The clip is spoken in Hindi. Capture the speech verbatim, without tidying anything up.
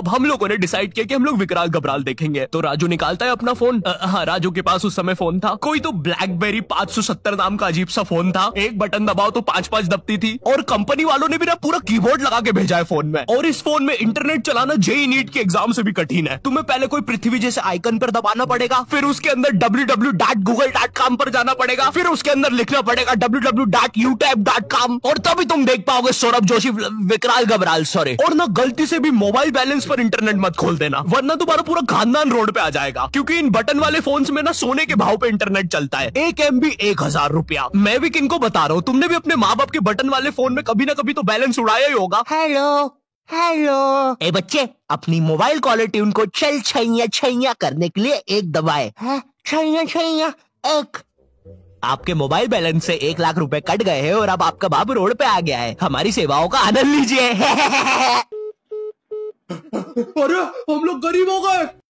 अब हम लोगों ने डिसाइड किया कि हम लोग विकराल घबराल देखेंगे। तो राजू निकालता है अपना फोन। हाँ, राजू के पास उस समय फोन था, कोई तो ब्लैकबेरी पाँच सौ सत्तर नाम का अजीब सा फोन था। एक बटन दबाओ तो पांच पांच दबती थी, और कंपनी वालों ने भी ना पूरा कीबोर्ड लगा के भेजा है फोन में। और इस फोन में इंटरनेट चलाना जेई नीट के एग्जाम से भी कठिन है। तुम्हें पहले कोई पृथ्वी जैसे आइकन पर दबाना पड़ेगा, फिर उसके अंदर W W dot Google dot com पर जाना पड़ेगा, फिर उसके अंदर लिखना पड़ेगा W W dot YouTube dot com, और तभी तुम देख पाओगे सौरभ जोशी विकराल घबराल। सॉरी, और ना गलती से भी मोबाइल बैलेंस पर इंटरनेट मत खोल देना, वरना तुम्हारा पूरा खानदान रोड पे आ जाएगा। क्योंकि इन बटन वाले फोन्स में ना सोने के भाव पे इंटरनेट चलता है। एक एमबी एक हजार रुपया। मैं भी किनको बता रहा हूँ, तुमने भी अपने माँ बाप के बटन वाले फोन में कभी ना कभी तो बैलेंस उड़ाया ही होगा। हेलो हेलो, ए बच्चे, अपनी मोबाइल कॉलर ट्यून को चल छैया छैया करने के लिए एक दबाए। छैया छैया एक। आपके मोबाइल बैलेंस से एक लाख रुपए कट गए हैं और अब आपका बाबू रोड पे आ गया है। हमारी सेवाओं का आनंद लीजिए। अरे हम लोग गरीब हो गए।